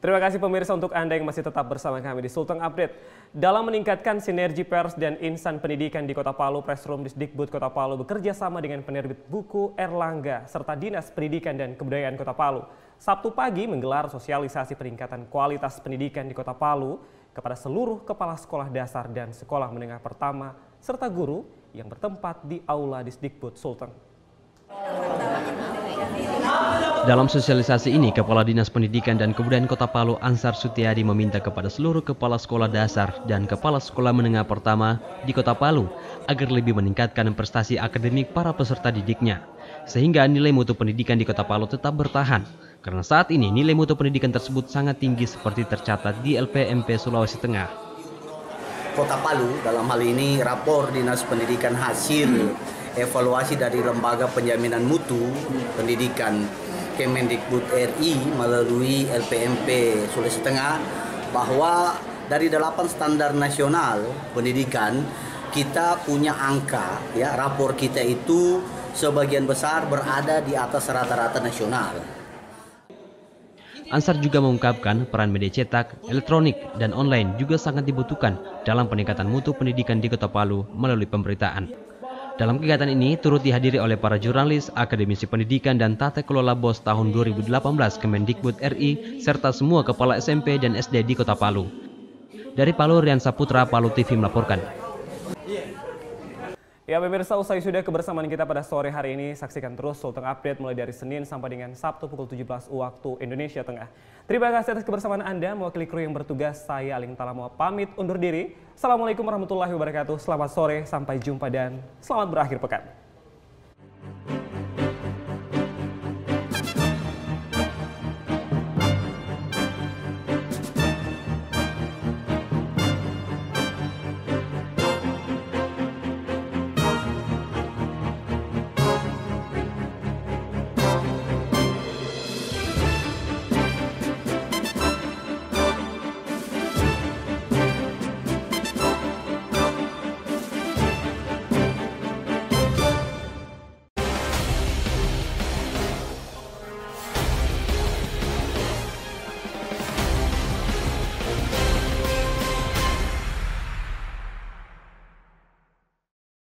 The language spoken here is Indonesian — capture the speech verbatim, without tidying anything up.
Terima kasih pemirsa untuk Anda yang masih tetap bersama kami di Sulteng Update. Dalam meningkatkan sinergi pers dan insan pendidikan di Kota Palu, Pressroom Disdikbud Kota Palu bekerja sama dengan penerbit buku Erlangga serta Dinas Pendidikan dan Kebudayaan Kota Palu. Sabtu pagi menggelar sosialisasi peningkatan kualitas pendidikan di Kota Palu kepada seluruh kepala sekolah dasar dan sekolah menengah pertama serta guru yang bertempat di Aula Disdikbud Sulteng. Dalam sosialisasi ini, Kepala Dinas Pendidikan dan Kebudayaan Kota Palu Ansar Sutiadi meminta kepada seluruh kepala sekolah dasar dan kepala sekolah menengah pertama di Kota Palu agar lebih meningkatkan prestasi akademik para peserta didiknya, sehingga nilai mutu pendidikan di Kota Palu tetap bertahan. Karena saat ini nilai mutu pendidikan tersebut sangat tinggi seperti tercatat di L P M P Sulawesi Tengah. Kota Palu dalam hal ini rapor Dinas Pendidikan hasil evaluasi dari Lembaga Penjaminan Mutu Pendidikan Kemendikbud R I melalui L P M P Sulawesi Tengah bahwa dari delapan standar nasional pendidikan kita punya angka ya rapor kita itu sebagian besar berada di atas rata-rata nasional. Ansar juga mengungkapkan peran media cetak, elektronik, dan online juga sangat dibutuhkan dalam peningkatan mutu pendidikan di Kota Palu melalui pemberitaan. Dalam kegiatan ini turut dihadiri oleh para jurnalis, akademisi pendidikan, dan tata kelola B O S tahun dua ribu delapan belas Kemendikbud R I serta semua kepala S M P dan S D di Kota Palu. Dari Palu, Rian Saputra, Palu T V melaporkan. Ya pemirsa, usai sudah kebersamaan kita pada sore hari ini, saksikan terus Sulteng Update mulai dari Senin sampai dengan Sabtu pukul tujuh belas waktu Indonesia Tengah. Terima kasih atas kebersamaan Anda. Mewakili kru yang bertugas, saya Aling Talamoa pamit undur diri. Assalamualaikum warahmatullahi wabarakatuh. Selamat sore, sampai jumpa dan selamat berakhir pekan.